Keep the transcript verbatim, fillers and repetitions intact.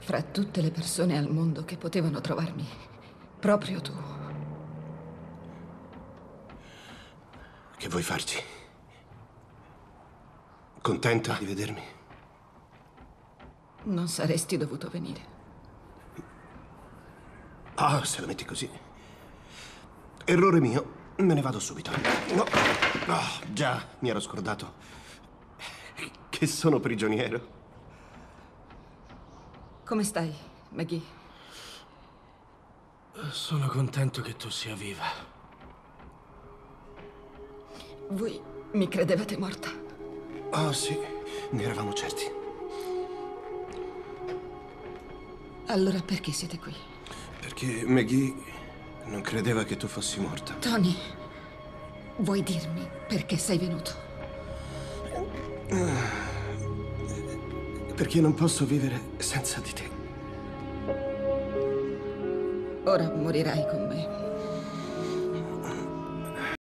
Fra tutte le persone al mondo che potevano trovarmi, proprio tu. Che vuoi farci? Contenta di vedermi? Non saresti dovuto venire. Ah, se la metti così. Errore mio. Me ne vado subito. No. Oh, già, mi ero scordato che sono prigioniero. Come stai, Maggie? Sono contento che tu sia viva. Voi mi credevate morta? Oh, sì, ne eravamo certi. Allora perché siete qui? Perché Maggie non credeva che tu fossi morta. Tony, vuoi dirmi perché sei venuto? Perché non posso vivere senza di te. Ora morirai con me.